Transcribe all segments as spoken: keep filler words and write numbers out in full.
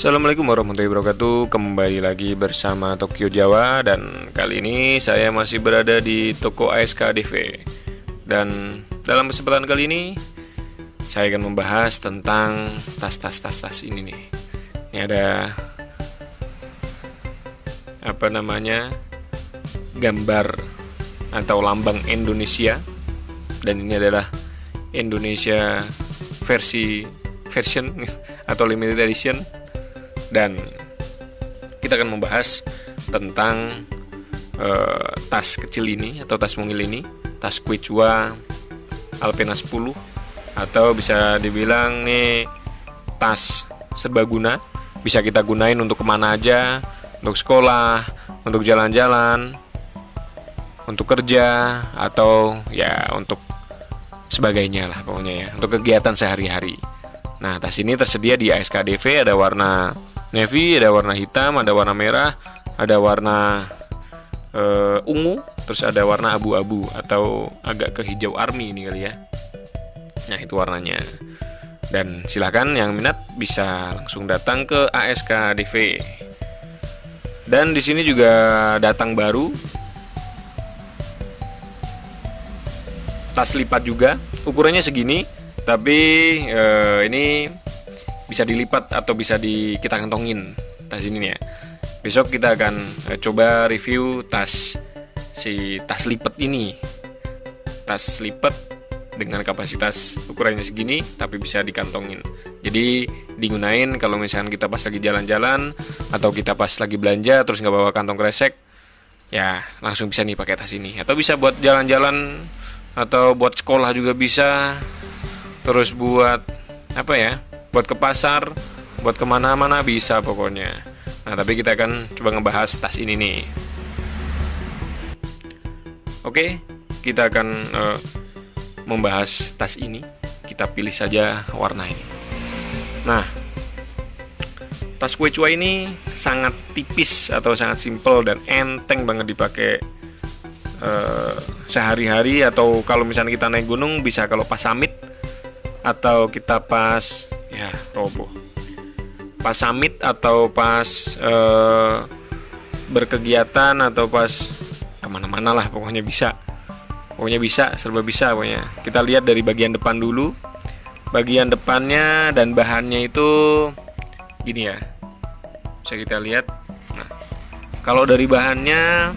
Assalamualaikum warahmatullahi wabarakatuh. Kembali lagi bersama Tokyo Jawa. Dan kali ini saya masih berada di toko A S K D V. Dan dalam kesempatan kali ini saya akan membahas tentang tas-tas-tas-tas ini nih. Ini ada apa namanya, gambar atau lambang Indonesia. Dan ini adalah Indonesia versi version atau limited edition. Dan kita akan membahas tentang uh, tas kecil ini atau tas mungil ini, tas Quechua Alpena sepuluh, atau bisa dibilang nih tas serbaguna. Bisa kita gunain untuk kemana aja, untuk sekolah, untuk jalan-jalan, untuk kerja, atau ya untuk sebagainya lah pokoknya ya, untuk kegiatan sehari-hari. Nah, tas ini tersedia di A S K D V, ada warna navy, ada warna hitam, ada warna merah, ada warna uh, ungu, terus ada warna abu-abu atau agak ke hijau army ini kali ya. Nah, itu warnanya. Dan silakan yang minat bisa langsung datang ke A S K D V. Dan di sini juga datang baru tas lipat juga, ukurannya segini, tapi uh, ini bisa dilipat atau bisa di kita kantongin tas ini nih ya. Besok kita akan uh, coba review tas si tas lipat ini. Tas lipat dengan kapasitas ukurannya segini tapi bisa dikantongin. Jadi digunain kalau misalkan kita pas lagi jalan-jalan atau kita pas lagi belanja terus nggak bawa kantong kresek, ya langsung bisa nih pakai tas ini. Atau bisa buat jalan-jalan atau buat sekolah juga bisa. Terus buat apa ya? Buat ke pasar, buat kemana-mana bisa pokoknya. Nah, tapi kita akan coba ngebahas tas ini nih. Oke, kita akan uh, membahas tas ini. Kita pilih saja warna ini. Nah, tas Quechua ini sangat tipis atau sangat simple dan enteng banget dipakai uh, sehari-hari, atau kalau misalnya kita naik gunung bisa kalau pas summit, atau kita pas ya roboh pas summit atau pas uh, berkegiatan atau pas kemana-mana lah pokoknya bisa pokoknya bisa serba bisa pokoknya. Kita lihat dari bagian depan dulu. Bagian depannya dan bahannya itu gini ya, bisa kita lihat. Nah, kalau dari bahannya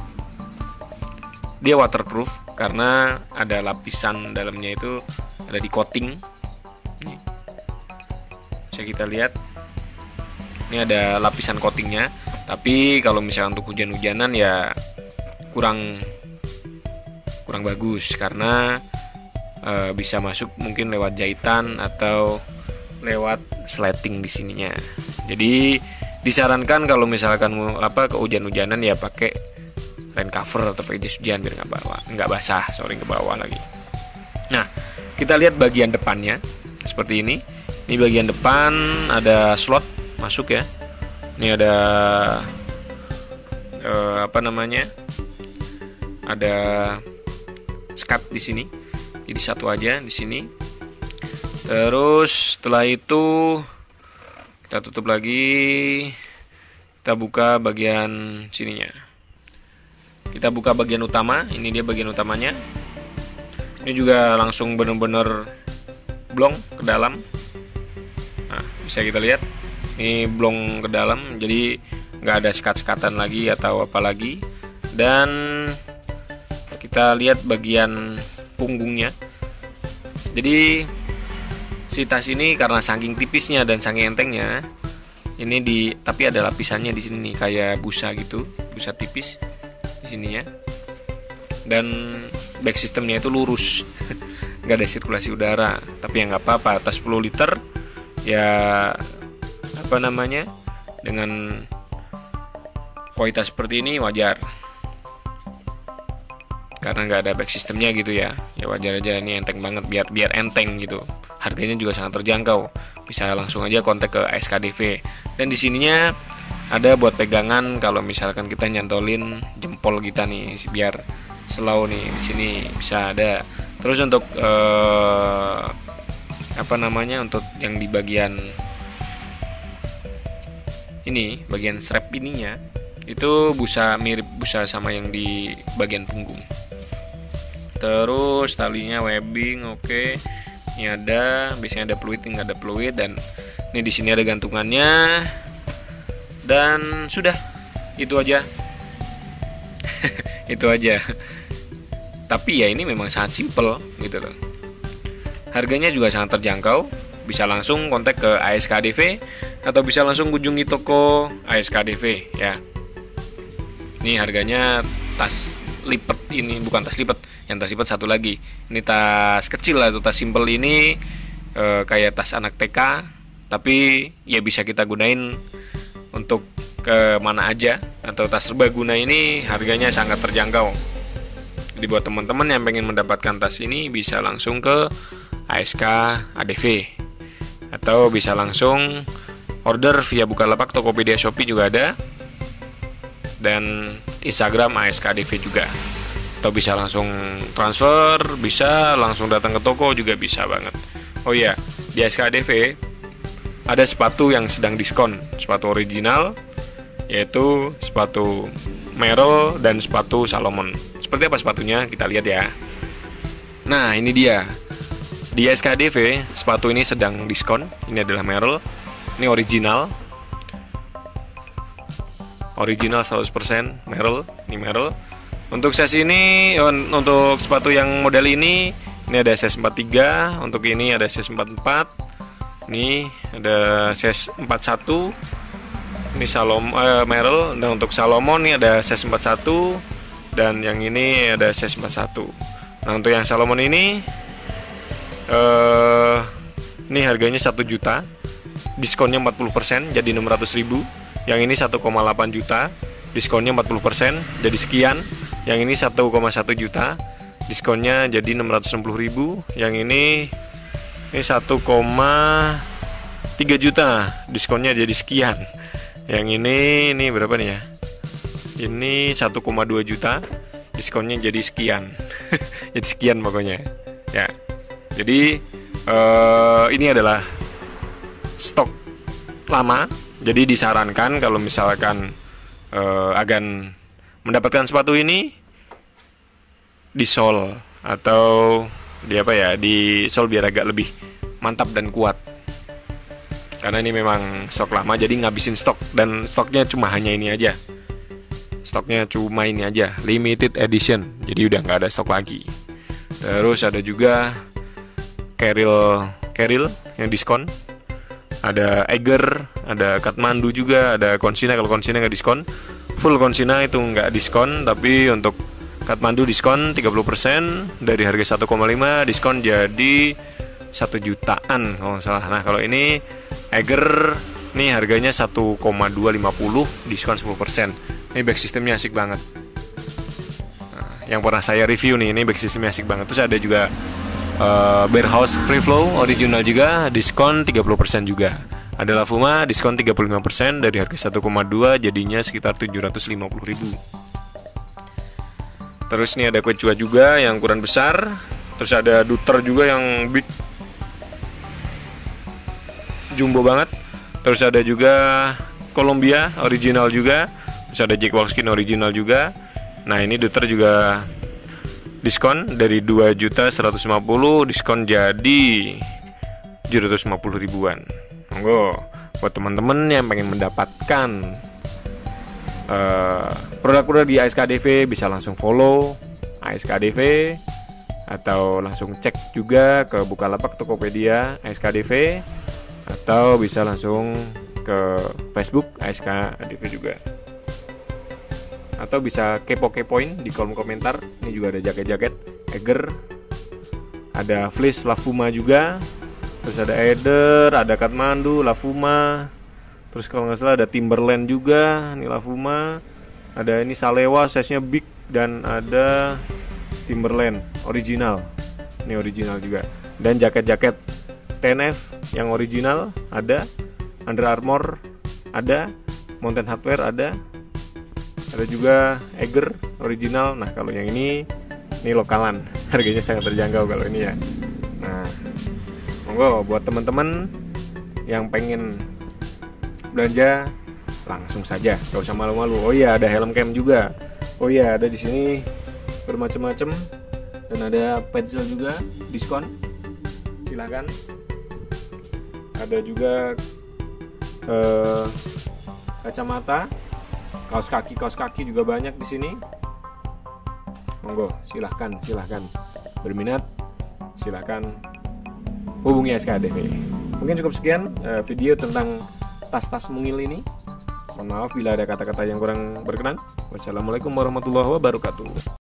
dia waterproof karena ada lapisan dalamnya, itu ada di coating. Nih, bisa kita lihat ini ada lapisan coatingnya. Tapi kalau misalnya untuk hujan-hujanan ya kurang kurang bagus karena e, bisa masuk mungkin lewat jahitan atau lewat sleting di sininya. Jadi disarankan kalau misalkan mau apa ke hujan-hujanan ya pakai rain cover atau pakai jas hujan biar nggak bawa nggak basah, sorry ke bawah lagi. Nah, kita lihat bagian depannya seperti ini. Ini bagian depan ada slot masuk ya. Ini ada eh, apa namanya? Ada skat di sini. Jadi satu aja di sini. Terus setelah itu kita tutup lagi. Kita buka bagian sininya. Kita buka bagian utama. Ini dia bagian utamanya. Ini juga langsung bener-bener blong ke dalam. Nah, bisa kita lihat ini blong ke dalam, jadi nggak ada sekat-sekatan lagi atau apa lagi. Dan kita lihat bagian punggungnya. Jadi si tas ini karena saking tipisnya dan saking entengnya, ini di tapi ada lapisannya di sini nih, kayak busa gitu, busa tipis di sininya. Dan back sistemnya itu lurus, nggak ada sirkulasi udara. Tapi ya nggak apa-apa, tas sepuluh liter ya apa namanya, dengan kualitas seperti ini wajar karena nggak ada back sistemnya gitu ya. Ya wajar aja, ini enteng banget, biar biar enteng gitu. Harganya juga sangat terjangkau, bisa langsung aja kontak ke A S K D V. Dan di sininya ada buat pegangan kalau misalkan kita nyantolin jempol kita nih biar slow nih, di sini bisa ada. Terus untuk eh, apa namanya, untuk yang di bagian ini bagian strap ininya itu busa, mirip busa sama yang di bagian punggung. Terus talinya webbing, oke. Okay. Ini ada, biasanya ada fluid, nggak ada fluid, dan ini di sini ada gantungannya. Dan sudah, itu aja. Itu aja. Tapi ya ini memang sangat simple gitu loh. Harganya juga sangat terjangkau. Bisa langsung kontak ke A S K D V atau bisa langsung kunjungi toko A S K D V ya. Ini harganya tas lipat ini, bukan tas lipat, yang tas lipat satu lagi. Ini tas kecil atau tas simple ini e, kayak tas anak T K, tapi ya bisa kita gunain untuk ke mana aja. Atau tas serbaguna ini harganya sangat terjangkau. Jadi buat teman-teman yang pengen mendapatkan tas ini bisa langsung ke A S K A D V atau bisa langsung order via Bukalapak, Tokopedia, Shopee juga ada, dan Instagram A S K A D V juga. Atau bisa langsung transfer, bisa langsung datang ke toko juga bisa banget. Oh iya, di A S K A D V ada sepatu yang sedang diskon, sepatu original, yaitu sepatu Merrell dan sepatu Salomon. Seperti apa sepatunya? Kita lihat ya. Nah, ini dia. Di A S K A D V, sepatu ini sedang diskon. Ini adalah Merrell. Ini original. Original seratus persen Merrell. Ini Merrell. Untuk size ini, untuk sepatu yang model ini, ini ada size empat puluh tiga. Untuk ini ada size empat puluh empat. Ini ada size empat puluh satu. Ini Salomon, eh, Merrell. Dan untuk Salomon ini ada size empat puluh satu. Dan yang ini ada size empat puluh satu. Nah, untuk yang Salomon ini Uh, ini harganya satu juta, diskonnya empat puluh persen jadi enam ratus ribu. Yang ini satu koma delapan juta, diskonnya empat puluh persen jadi sekian. Yang ini satu koma satu juta, diskonnya jadi enam ratus enam puluh ribu. Yang ini ini satu koma tiga juta, diskonnya jadi sekian. Yang ini ini berapa nih ya? Ini satu koma dua juta, diskonnya jadi sekian. Jadi sekian pokoknya. Ya. Jadi uh, ini adalah stok lama. Jadi disarankan kalau misalkan uh, agan mendapatkan sepatu ini di sol atau di apa ya, di sol biar agak lebih mantap dan kuat. Karena ini memang stok lama, jadi ngabisin stok, dan stoknya cuma hanya ini aja. Stoknya cuma ini aja, limited edition. Jadi udah nggak ada stok lagi. Terus ada juga Keril, Keril yang diskon. Ada Eiger, ada Kathmandu juga, ada Konsina. Kalau Konsina nggak diskon, full Konsina itu nggak diskon. Tapi untuk Kathmandu diskon tiga puluh persen dari harga satu koma lima, diskon jadi satu jutaan kalau nggak salah. Nah, kalau ini Eiger nih harganya satu koma dua lima nol, diskon sepuluh persen. Ini back sistemnya asik banget. Nah, yang pernah saya review nih, ini back sistemnya asik banget. Terus ada juga Uh, Bearhouse Free Flow original juga, diskon tiga puluh persen juga. Ada Lafuma diskon tiga puluh lima persen dari harga satu koma dua jadinya sekitar tujuh ratus lima puluh ribu. Terus ini ada Quechua juga yang ukuran besar. Terus ada Dutter juga yang big, jumbo banget. Terus ada juga Columbia original juga. Terus ada Jack Wolfskin original juga. Nah, ini Dutter juga diskon dari dua juta seratus lima puluh, diskon jadi tujuh ratus lima puluh ribuan. Monggo buat teman-teman yang pengen mendapatkan uh, produk-produk di A S K D V bisa langsung follow A S K D V atau langsung cek juga ke Bukalapak, Tokopedia A S K D V, atau bisa langsung ke Facebook A S K D V juga. Atau bisa kepo-kepoin di kolom komentar. Ini juga ada jaket-jaket Eiger, ada fleece Lafuma juga. Terus ada Eider, ada Kathmandu, Lafuma. Terus kalau nggak salah ada Timberland juga, ini Lafuma. Ada ini Salewa, size-nya big, dan ada Timberland original. Ini original juga. Dan jaket-jaket T N F yang original ada, Under Armour ada, Mountain Hardwear ada. Ada juga Eiger original. Nah, kalau yang ini ini lokalan, harganya sangat terjangkau kalau ini ya. Nah, monggo buat teman-teman yang pengen belanja langsung saja, gak usah malu-malu. Oh iya, ada helm cam juga. Oh iya, ada di sini bermacam-macam, dan ada pencil juga diskon. Silahkan. Ada juga eh, kacamata, kaos kaki, kaos kaki juga banyak di sini. Monggo, silahkan, silahkan. Berminat, silahkan hubungi S K D V. Mungkin cukup sekian uh, video tentang tas-tas mungil ini. Mohon maaf bila ada kata-kata yang kurang berkenan. Wassalamualaikum warahmatullahi wabarakatuh.